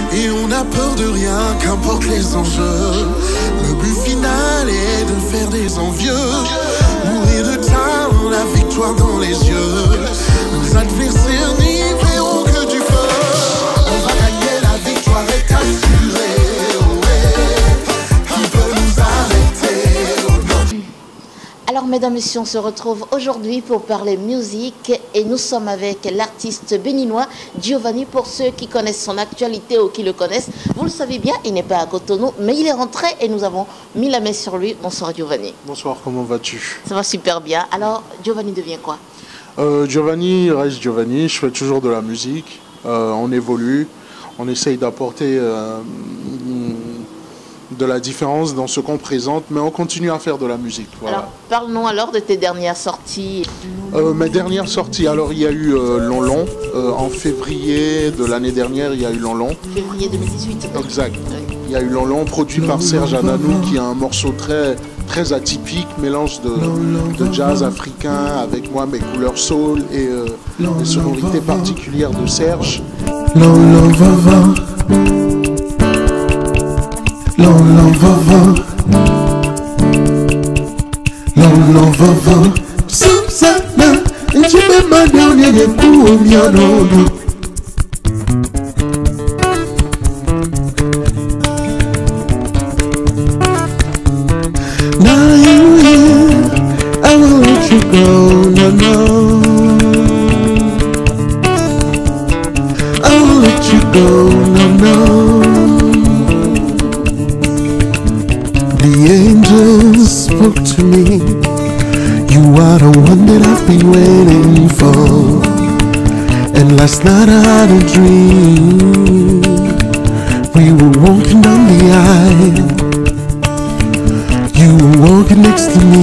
Et on n'a peur de rien, qu'importe les enjeux. Le but final est de faire des envieux. Mourir de talent, la victoire dans les yeux. Nos adversaires n'y verront que du feu. On va gagner, la victoire est assurée. Qui peut nous arrêter? Alors mesdames et messieurs, on se retrouve aujourd'hui pour parler musique et nous sommes avec l'artiste béninois Giovanni. Pour ceux qui connaissent son actualité ou qui le connaissent, vous le savez bien, il n'est pas à Cotonou, mais il est rentré et nous avons mis la main sur lui. Bonsoir Giovanni. Bonsoir, comment vas-tu? Ça va super bien. Alors Giovanni devient quoi? Giovanni reste Giovanni, je fais toujours de la musique, on évolue, on essaye d'apporter de la différence dans ce qu'on présente, mais on continue à faire de la musique. Voilà. Alors, parle-nous alors de tes dernières sorties. Mes dernières sorties, alors il y a eu Lonlon, en février de l'année dernière, il y a eu Lonlon. Février 2018. Exact. Oui. Il y a eu Lonlon, produit par Serge Ananou, qui a un morceau très atypique, mélange de jazz africain avec moi, mes couleurs soul et les sonorités particulières de Serge. Lonlon va. Lonlon va. Susana, njibe madoni yekuo mianono. Now you here, I will let you go, no. I will let you go, no. The angels spoke to me. You are the one that I've been waiting for. And last night I had a dream. We were walking down the aisle. You were walking next to me.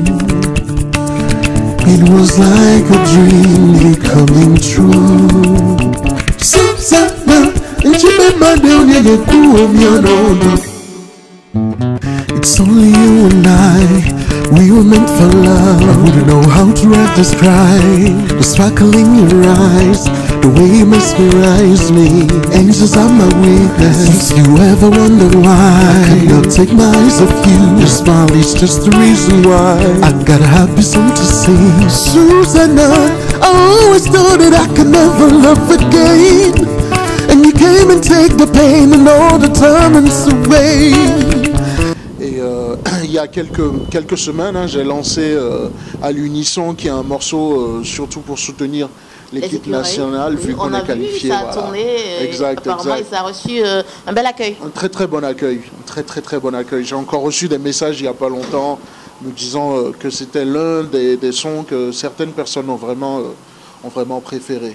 It was like a dream becoming true. Susana, njibe madoni yekuo mianono. It's only you and I, we were meant for love. I wouldn't know how to describe the sparkle in your eyes, the way you mesmerize me. Angels are my weakness. If you ever wondered why I cannot take my eyes off you, your smile is just the reason why I got a happy song to sing. Susanna, I always thought that I could never love again, and you came and take the pain and all the torments away. Il y a quelques semaines, j'ai lancé à l'unisson, qui est un morceau surtout pour soutenir l'équipe nationale, vu qu'on est qualifié. Ça a tourné, apparemment, et ça a reçu un bel accueil. Un très bon accueil, un très bon accueil. J'ai encore reçu des messages il n'y a pas longtemps me disant que c'était l'un des sons que certaines personnes ont vraiment préféré.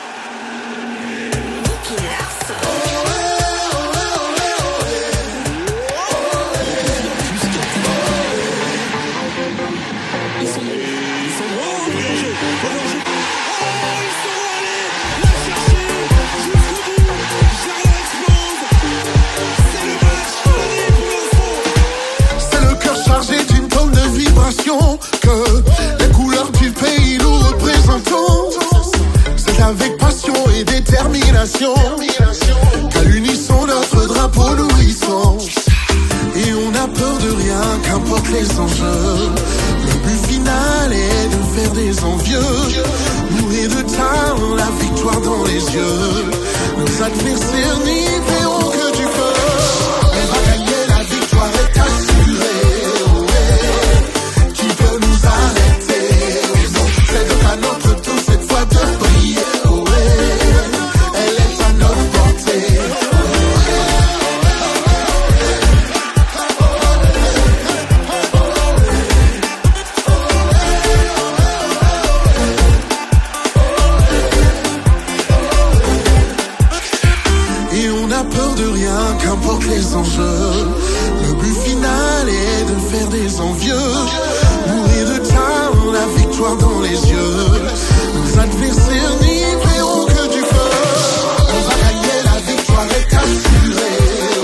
Que les couleurs du pays nous représentons. C'est avec passion et détermination qu'à l'unisson notre drapeau nous hissons. Et on n'a peur de rien, qu'importe les enjeux. Le but final est de faire des envieux. Mourir de talent, la victoire dans les yeux. Nos adversaires n'y verront que du feu. On va gagner, la victoire est assurée. Peur de rien, qu'importe les enjeux. Le but final est de faire des envieux. Mourir de talent, la victoire dans les yeux. Nos adversaires n'y verront que du feu. On va gagner, la victoire est assurée.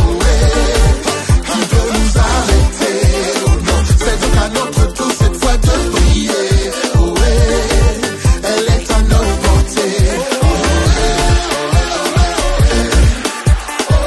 Qui peut nous arrêter? Non, c'est donc à notre tour cette fois de briller. Elle est à nos portées.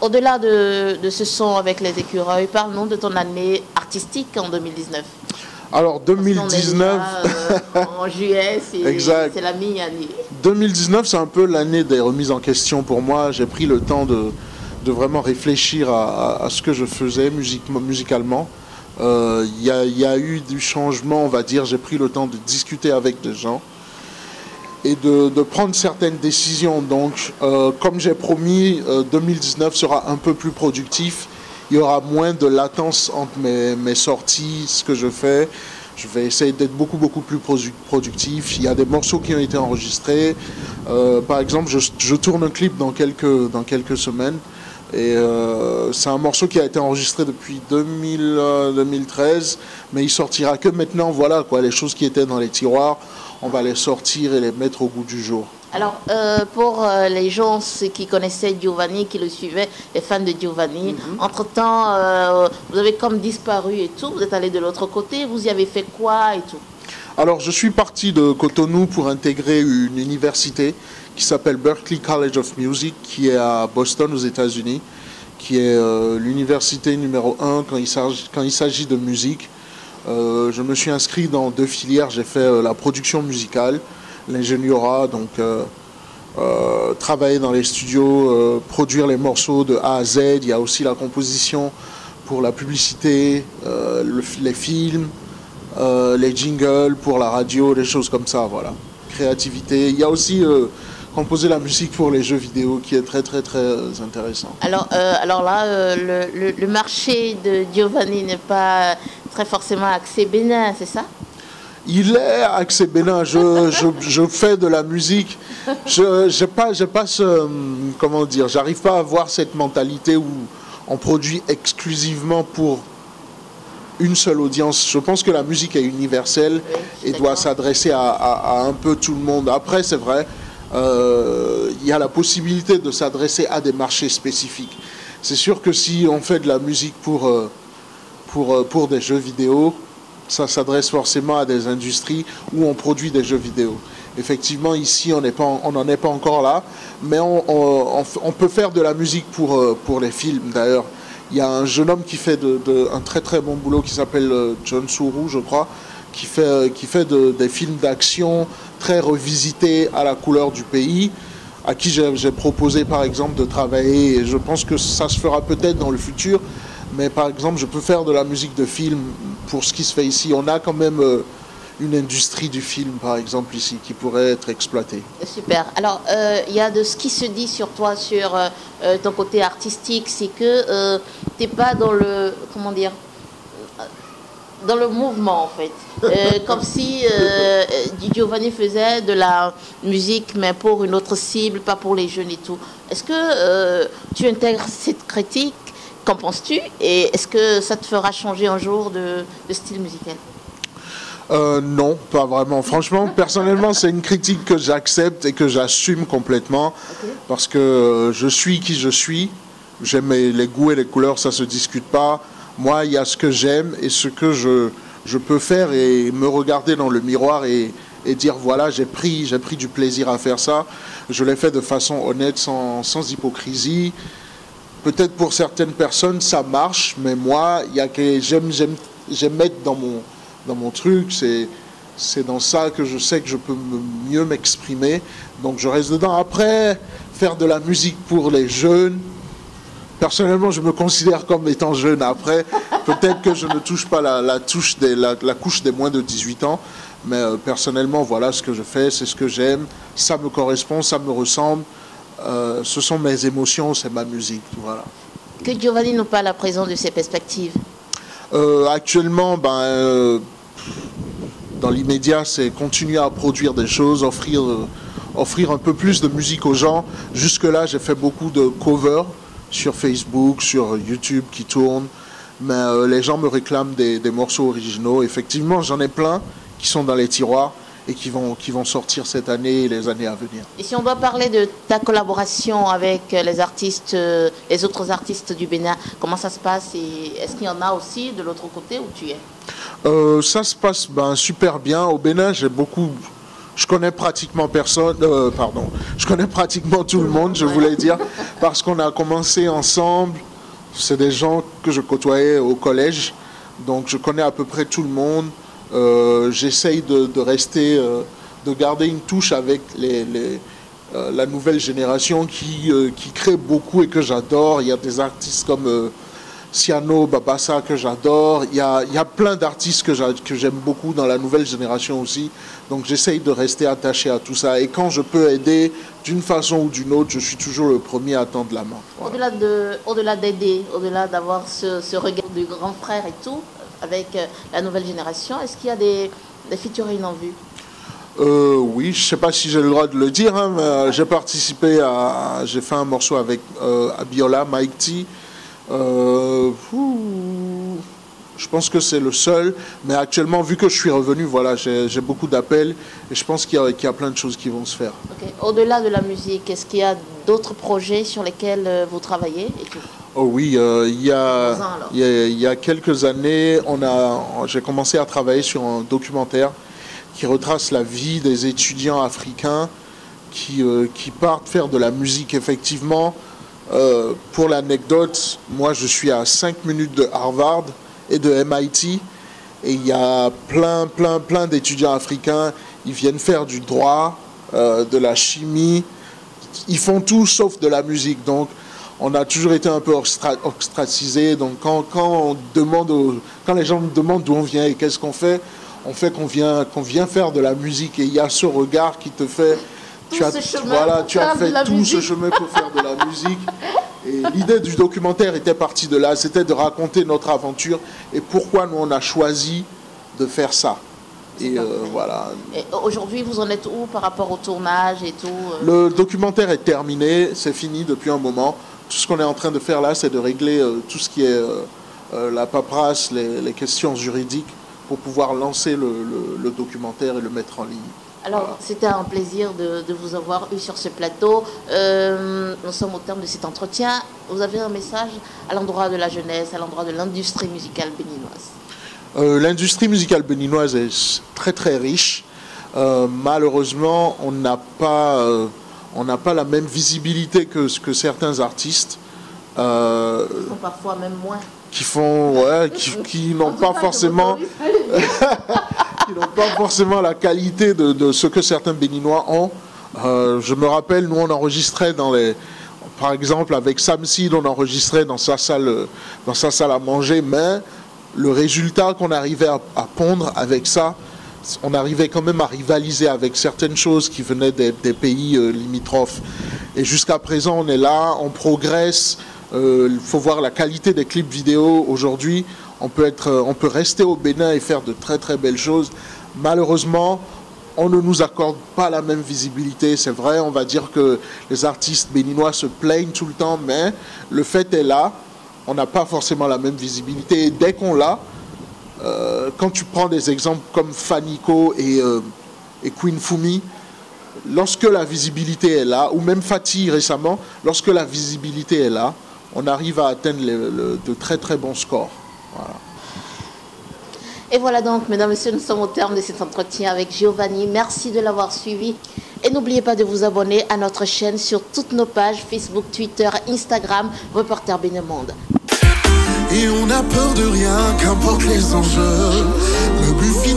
au-delà de ce son avec les écureuils, parle-nous de ton année artistique en 2019. Alors 2019, en juillet, c'est la mi-année. 2019, c'est un peu l'année des remises en question pour moi. J'ai pris le temps de vraiment réfléchir à ce que je faisais musicalement. Il y a eu du changement, on va dire. J'ai pris le temps de discuter avec des gens et de prendre certaines décisions. Donc, comme j'ai promis, 2019 sera un peu plus productif. Il y aura moins de latence entre mes sorties, ce que je fais. Je vais essayer d'être beaucoup plus productif. Il y a des morceaux qui ont été enregistrés. Par exemple, je tourne un clip dans quelques semaines. Et c'est un morceau qui a été enregistré depuis 2013, mais il sortira que maintenant. Voilà quoi, les choses qui étaient dans les tiroirs, on va les sortir et les mettre au goût du jour. Alors, pour les gens qui connaissaient Giovanni, qui le suivaient, les fans de Giovanni, entre-temps, vous avez comme disparu et tout, vous êtes allé de l'autre côté, vous y avez fait quoi et tout? Alors, je suis parti de Cotonou pour intégrer une université qui s'appelle Berklee College of Music, qui est à Boston, aux États-Unis, qui est l'université numéro 1 quand il s'agit de musique. Je me suis inscrit dans 2 filières. J'ai fait la production musicale, l'ingénierat, donc travailler dans les studios, produire les morceaux de A à Z. Il y a aussi la composition pour la publicité, les films, les jingles pour la radio, des choses comme ça, voilà. Créativité. Il y a aussi composer la musique pour les jeux vidéo qui est très intéressant. Alors là, le marché de Giovanni n'est pas très forcément axé Bénin, c'est ça? Il est axé Bénin. Je fais de la musique. J'ai pas ce, comment dire, j'arrive pas à avoir cette mentalité où on produit exclusivement pour une seule audience. Je pense que la musique est universelle et doit s'adresser à un peu tout le monde. Après, c'est vrai, il y a la possibilité de s'adresser à des marchés spécifiques. C'est sûr que si on fait de la musique pour des jeux vidéo, ça s'adresse forcément à des industries où on produit des jeux vidéo. Effectivement, ici, on n'en est pas encore là, mais on peut faire de la musique pour les films, d'ailleurs. Il y a un jeune homme qui fait un très bon boulot qui s'appelle John Sourou, je crois, qui fait des films d'action très revisités à la couleur du pays, à qui j'ai proposé par exemple de travailler, et je pense que ça se fera peut-être dans le futur, mais par exemple je peux faire de la musique de film pour ce qui se fait ici. On a quand même une industrie du film par exemple ici qui pourrait être exploitée. Super. Alors il y a de ce qui se dit sur toi, sur ton côté artistique, c'est que tu n'es pas dans le, comment dire, dans le mouvement en fait, comme si Giovanni faisait de la musique mais pour une autre cible, pas pour les jeunes et tout. Est-ce que tu intègres cette critique? Qu'en penses-tu? Et est-ce que ça te fera changer un jour de style musical? Non, pas vraiment. Franchement, personnellement, c'est une critique que j'accepte et que j'assume complètement, parce que je suis qui je suis. J'aime les goûts et les couleurs, ça se discute pas. Moi, il y a ce que j'aime et ce que je peux faire, et me regarder dans le miroir et dire voilà, j'ai pris du plaisir à faire ça. Je l'ai fait de façon honnête, sans hypocrisie. Peut-être pour certaines personnes ça marche, mais moi, il y a que j'aime mettre dans mon truc. C'est dans ça que je sais que je peux mieux m'exprimer. Donc je reste dedans. Après, faire de la musique pour les jeunes, personnellement, je me considère comme étant jeune. Après, peut-être que je ne touche pas la couche des moins de 18 ans. Mais personnellement, voilà ce que je fais, c'est ce que j'aime. Ça me correspond, ça me ressemble. Ce sont mes émotions, c'est ma musique. Voilà. Que Giovanni nous parle à présent de ses perspectives. Actuellement, dans l'immédiat, c'est continuer à produire des choses, offrir un peu plus de musique aux gens. Jusque-là, j'ai fait beaucoup de covers sur Facebook, sur YouTube qui tournent, mais les gens me réclament des morceaux originaux. Effectivement, j'en ai plein qui sont dans les tiroirs et qui vont sortir cette année et les années à venir. Et si on doit parler de ta collaboration avec les autres artistes du Bénin, comment ça se passe, et est-ce qu'il y en a aussi de l'autre côté où tu es? Ça se passe super bien. Au Bénin, je connais pratiquement personne, je connais pratiquement tout le monde, je voulais dire, parce qu'on a commencé ensemble. C'est des gens que je côtoyais au collège, donc je connais à peu près tout le monde. J'essaye de rester, de garder une touche avec la nouvelle génération qui crée beaucoup et que j'adore. Il y a des artistes comme Siano, Babassa que j'adore. Il y a plein d'artistes que j'aime beaucoup dans la nouvelle génération aussi. Donc j'essaye de rester attaché à tout ça. Et quand je peux aider d'une façon ou d'une autre, je suis toujours le premier à tendre la main. Voilà. Au-delà d'aider, au-delà d'avoir ce regard du grand frère et tout, avec la nouvelle génération, est-ce qu'il y a des featuring en vue? Oui, je ne sais pas si j'ai le droit de le dire, hein, mais j'ai fait un morceau avec Abiola, Mike T. Je pense que c'est le seul, mais actuellement, vu que je suis revenu, voilà, j'ai beaucoup d'appels et je pense qu'il y a plein de choses qui vont se faire. Okay. Au-delà de la musique, est-ce qu'il y a d'autres projets sur lesquels vous travaillez et tout? Oh oui, il y a quelques années, j'ai commencé à travailler sur un documentaire qui retrace la vie des étudiants africains qui partent faire de la musique, effectivement. Pour l'anecdote, moi je suis à 5 minutes de Harvard et de MIT et il y a plein d'étudiants africains. Ils viennent faire du droit, de la chimie, ils font tout sauf de la musique. Donc on a toujours été un peu ostracisés. Donc quand les gens me demandent d'où on vient et qu'est-ce qu'on fait, on fait qu'on vient faire de la musique. Et il y a ce regard qui te fait... Tu as fait tout ce chemin pour faire de la musique. Et l'idée du documentaire était partie de là, c'était de raconter notre aventure et pourquoi nous on a choisi de faire ça. Et voilà. Et aujourd'hui, vous en êtes où par rapport au tournage et tout? Le documentaire est terminé, c'est fini depuis un moment. Tout ce qu'on est en train de faire là, c'est de régler tout ce qui est la paperasse, les questions juridiques pour pouvoir lancer le documentaire et le mettre en ligne. Alors, voilà. C'était un plaisir de vous avoir eu sur ce plateau. Nous sommes au terme de cet entretien. Vous avez un message à l'endroit de la jeunesse, à l'endroit de l'industrie musicale béninoise? L'industrie musicale béninoise est très très riche. Malheureusement, on n'a pas la même visibilité que certains artistes. Qui font parfois même moins. Qui n'ont pas forcément... qui n'ont pas forcément la qualité de ce que certains Béninois ont. Je me rappelle, nous on enregistrait par exemple avec Sam Seed, on enregistrait dans sa salle à manger, mais le résultat qu'on arrivait à pondre avec ça, on arrivait quand même à rivaliser avec certaines choses qui venaient des pays limitrophes. Et jusqu'à présent, on est là, on progresse. Il faut voir la qualité des clips vidéo aujourd'hui. On peut rester au Bénin et faire de très très belles choses. Malheureusement, on ne nous accorde pas la même visibilité. C'est vrai, on va dire que les artistes béninois se plaignent tout le temps, mais le fait est là. On n'a pas forcément la même visibilité. Et dès qu'on l'a, quand tu prends des exemples comme Fanico et Queen Fumi, lorsque la visibilité est là, ou même Fatih récemment, lorsque la visibilité est là, on arrive à atteindre de très très bons scores. Voilà. Et voilà donc, mesdames et messieurs, nous sommes au terme de cet entretien avec Giovanni. Merci de l'avoir suivi. Et n'oubliez pas de vous abonner à notre chaîne sur toutes nos pages Facebook, Twitter, Instagram, Reporter Bénin-Monde. Et on n'a peur de rien, qu'importe les enjeux. Le but